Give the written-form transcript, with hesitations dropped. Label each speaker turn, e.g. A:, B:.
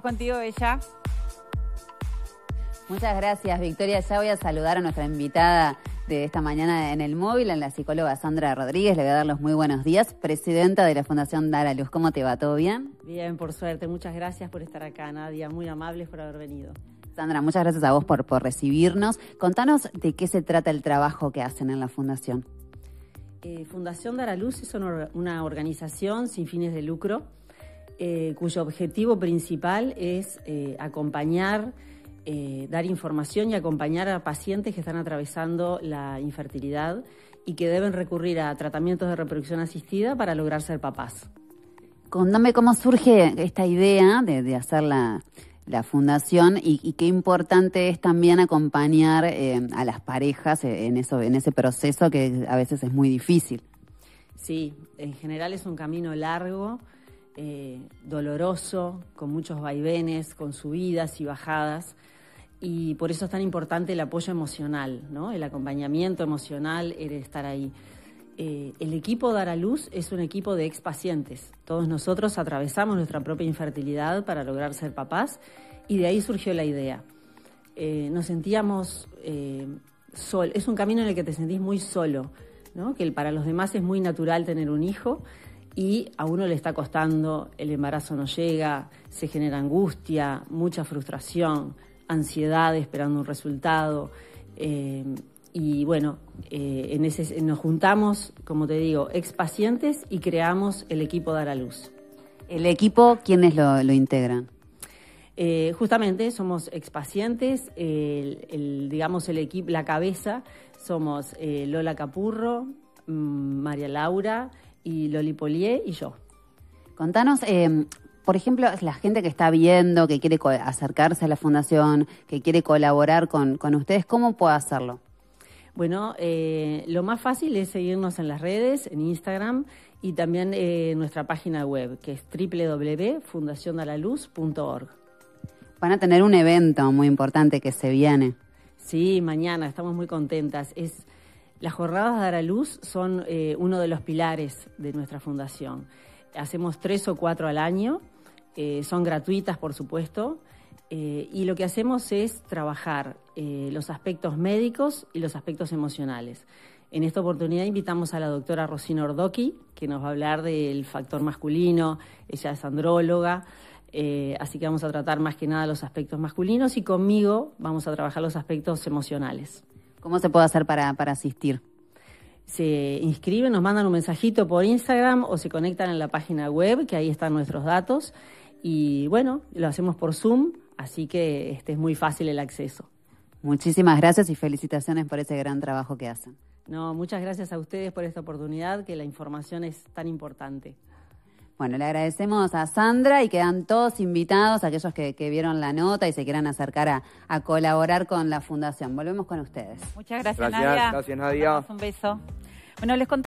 A: contigo, Bella.
B: Muchas gracias, Victoria. Ya voy a saludar a nuestra invitada de esta mañana en el móvil, a la psicóloga Sandra Rodríguez. Le voy a dar los muy buenos días, presidenta de la Fundación Dar a Luz. ¿Cómo te va? ¿Todo bien?
C: Bien, por suerte. Muchas gracias por estar acá, Nadia. Muy amables por haber venido.
B: Sandra, muchas gracias a vos por recibirnos. Contanos de qué se trata el trabajo que hacen en la Fundación.
C: Fundación Dar a Luz es una organización sin fines de lucro, cuyo objetivo principal es acompañar, dar información y acompañar a pacientes que están atravesando la infertilidad y que deben recurrir a tratamientos de reproducción asistida para lograr ser papás.
B: Contame cómo surge esta idea de hacer la fundación y qué importante es también acompañar a las parejas en ese proceso que a veces es muy difícil.
C: Sí, en general es un camino largo, doloroso, con muchos vaivenes, con subidas y bajadas, y por eso es tan importante el apoyo emocional, ¿no? El acompañamiento emocional, el estar ahí. El equipo Dar a Luz es un equipo de expacientes. Todos nosotros atravesamos nuestra propia infertilidad para lograr ser papás y de ahí surgió la idea. Nos sentíamos solos. Es un camino en el que te sentís muy solo, ¿no? Que para los demás es muy natural tener un hijo y a uno le está costando, el embarazo no llega, se genera angustia, mucha frustración, ansiedad esperando un resultado. Y bueno, nos juntamos, como te digo, expacientes y creamos el equipo Dar a Luz.
B: ¿El equipo quiénes lo integran?
C: Justamente somos expacientes, digamos el equipo, la cabeza, somos Lola Capurro, María Laura y Loli Polié y yo.
B: Contanos, por ejemplo, la gente que está viendo, que quiere acercarse a la fundación, que quiere colaborar con ustedes, ¿cómo puede hacerlo?
C: Bueno, lo más fácil es seguirnos en las redes, en Instagram y también en nuestra página web, que es www.fundaciondalaluz.org.
B: Van a tener un evento muy importante que se viene.
C: Sí, mañana, estamos muy contentas. Las jornadas Dar a Luz son uno de los pilares de nuestra fundación. Hacemos 3 o 4 al año, son gratuitas, por supuesto. Y lo que hacemos es trabajar los aspectos médicos y los aspectos emocionales. En esta oportunidad invitamos a la doctora Rosina Ordoqui, que nos va a hablar del factor masculino. Ella es andróloga, así que vamos a tratar más que nada los aspectos masculinos y conmigo vamos a trabajar los aspectos emocionales.
B: ¿Cómo se puede hacer para asistir?
C: Se inscriben, nos mandan un mensajito por Instagram o se conectan en la página web, que ahí están nuestros datos. Y bueno, lo hacemos por Zoom, así que es muy fácil el acceso.
B: Muchísimas gracias y felicitaciones por ese gran trabajo que hacen.
C: No, muchas gracias a ustedes por esta oportunidad, que la información es tan importante.
B: Bueno, le agradecemos a Sandra y quedan todos invitados, aquellos que vieron la nota y se quieran acercar a colaborar con la Fundación. Volvemos con ustedes.
A: Muchas gracias, Nadia.
D: Gracias, Nadia.
A: Un beso. Bueno, les contamos.